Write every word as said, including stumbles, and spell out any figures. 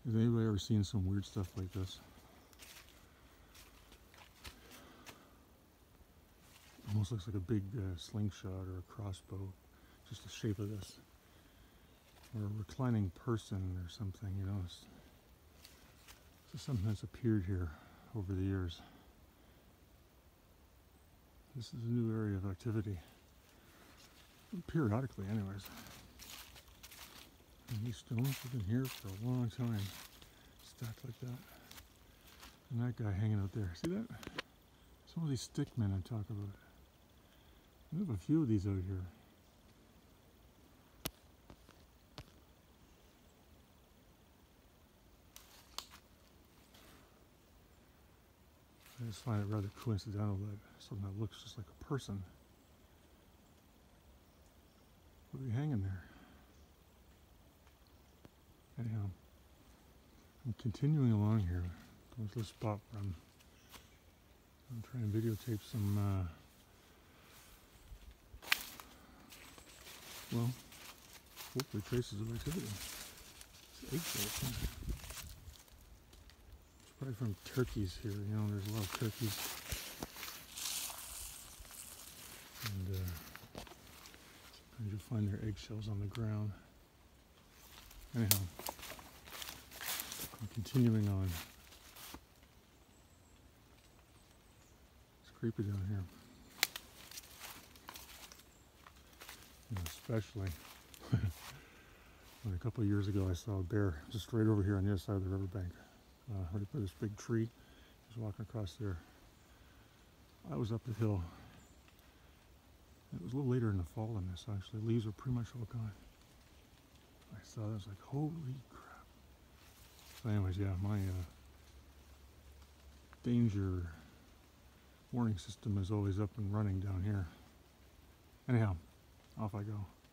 Has anybody ever seen some weird stuff like this? Almost looks like a big uh, slingshot or a crossbow, just the shape of this. Or a reclining person or something, you know. It's, it's something that's appeared here over the years. This is a new area of activity. Periodically, anyways. And these stones have been here for a long time, stacked like that. And that guy hanging out there, see that? Some of these stick men I talk about. We have a few of these out here. I just find it rather coincidental that something that looks just like a person would be hanging there. Anyhow, I'm continuing along here towards this spot where I'm, I'm trying to videotape some, uh, well, hopefully traces of activity. It's eggshells. It's probably from turkeys here, you know, there's a lot of turkeys. And uh, sometimes you'll find their eggshells on the ground. Anyhow, I'm continuing on. It's creepy down here. And especially when a couple of years ago I saw a bear just right over here on the other side of the riverbank. Uh, right by this big tree. Just walking across there. I was up the hill. It was a little later in the fall than this actually. Leaves were pretty much all gone. I saw that, I was like, holy crap. So anyways, yeah, my uh, danger warning system is always up and running down here. Anyhow, off I go.